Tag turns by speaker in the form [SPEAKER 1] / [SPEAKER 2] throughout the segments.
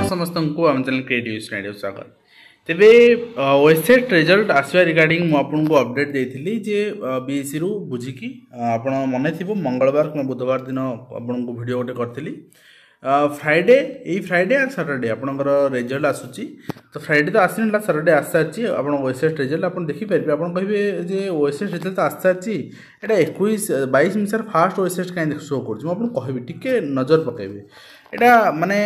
[SPEAKER 1] समस्त को आम चैनल क्रिएटिव स्टूडियो स्वागत। तेबे वेबसाइट रिजल्ट आसवा रिगार्डिंग मुझे अपडेट देती जे बीएससी रु बुझिकी आपण मन थी मंगलवार कि बुधवार दिन आपन को वीडियो गोटे करी फ्राइडे फ्राइडे और सैटरडे आपंकर रिजल्ट आसूची। तो फ्राइडे तो आसनी सैटरडे आस सारी आप वेबसाइट रिजल्ट आप देखिपारे। आप कहे वेबसाइट रिजल्ट आस सारी यहाँ 21-22 मिसार फास्ट वेबसाइट कहीं शो कर कहबी टिके नजर पकेबे एटा माने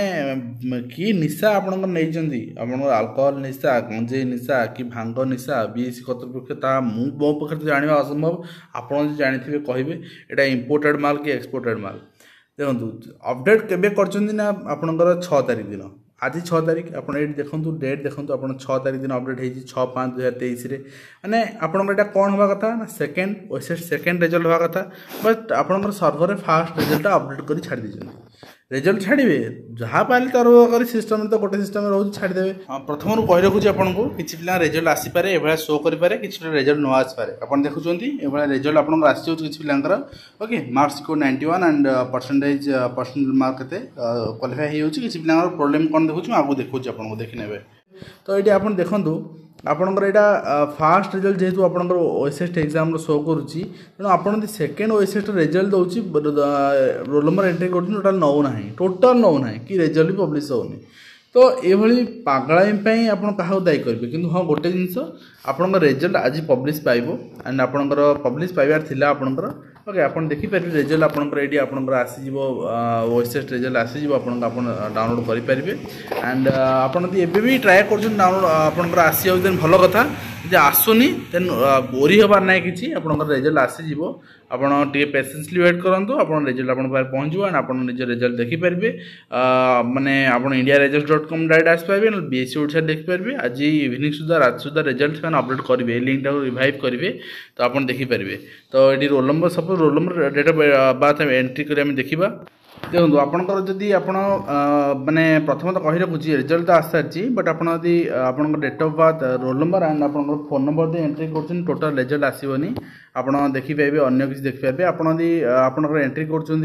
[SPEAKER 1] कि निशा आपंकर नहीं आपंकर अल्कोहल निशा गंजे निशा कि भांग निशा बीएससी कर्तृपक्ष मो पाखे जानवा असंभव। आपड़ जानी कहे एटा इम्पोर्टेड माल कि एक्सपोर्टेड माल। देखो अपडेट केबे करछन्ती ना आपनकर 6 तारिख दिन आज 6 तारिख आप देखो डेट देखो आप 6 तारिख दिन अपडेट होती 6/5/2023 माने आपनकर एटा कौन हवा कथा ना सेकेंड वेबसाइट सेकेंड रिजल्ट हवा कथा। बट आपनकर सर्वर फास्ट रिजल्ट अपडेट कर छाड़ दीजिए। रिजल्ट छाड़े जहाँ पाले तर सिस्टम तो गोटे सिस्टम रोज छाड़देवे। प्रथम कही रखुच्छी आपन को किसी पिला रिजल्ट आसीपे एभा शो करें कि रिजल्ट न आसपे। आप देखुं ये रिजल्ट आप आसी किसी पिलांकर ओके मार्क्स को 91 एंड परसेंटेज पर्सनल मार्क के क्वालिफाई हो किसी पिलांकर प्रोब्लेम कौन देखुँ आगे देखुँ आपको देखने। तो ये आप देखूँ आपंकर यहाँ फास्ट रिजल्ट जेहेतु आपंकर वेबसाइट एग्जाम शो करुच्ची तेणु आप सेकेंड वेबसाइट रिजल्ट दूसरी रोल नंबर एंट्री कर टोटाल नौना कि रिजल्ट भी पब्लिश होनी। तो ये पागलाई आप दायी करेंगे कि हाँ गोटे जिनस आपण रिजल्ट आज पब्लिश पाइब एंड आपंकर पब्लिश पाइबार थिला आपंकर ओके आप देखिपारे रिजल्ट आपंकर ये आपंकर आसीज वेबसाइट रिजल्ट आसीज आप डाउनलोड करेंगे। एंड आपड़ी भी ट्राए कर डाउनलोड आपंकर आसी भल कथा जी आसुनी देन बोरी हबार ना कि आपंकर रिजल्ट आसीज आप पेसेंसली वेट करूँ आप रिजल्ट आप पहुँच एंड आप निज रिजल्ट देखिपारे। माने आप indiaresult.com डायरेक्ट आसपारे ना बीएससी ओडिशा देखिपारे। आज इवनिंग सुधा रात सुधा रिजल्ट मैंने अपडेट करेंगे लिंक टाक रिवाइव करेंगे तो आप देखिपारे। तो ये रोल नंबर सब roll number date of birth entry कर देखा। देखो आपंकर जदि आप माने प्रथम तो कही रखुच्छी रिजल्ट तो आस सारी बट आपड़ी आप date of birth roll number and आप फोन नंबर एंट्री कर टोटाल रिजल्ट आसोनी आप देखिपारे अन्य किसी देखिपारे। आपंकर एंट्री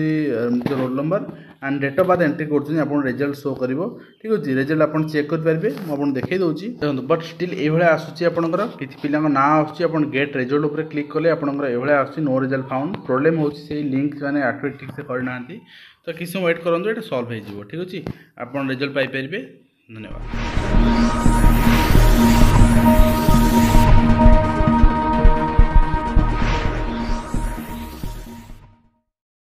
[SPEAKER 1] कर roll number and date of birth entry कर रिजल्ट शो कर ठीक अच्छे रिजल्ट आप चेक करेंगे मुझे देखी दूसरी। देखो बट स्टिल ये आसूसी आपंकर किसी पिला ना आसूँ गेट रिजल्ट उपर क्लिक कले आपंकर ये आसूँ नो रिजल्ट फाउंड प्रोब्लेम हो लिंक मैंने एक्टिवेट ठीक से करना। तो किसी वेट करूँ ये सॉल्व हो ठीक अच्छे आप रिजल्ट पाइपर। धन्यवाद।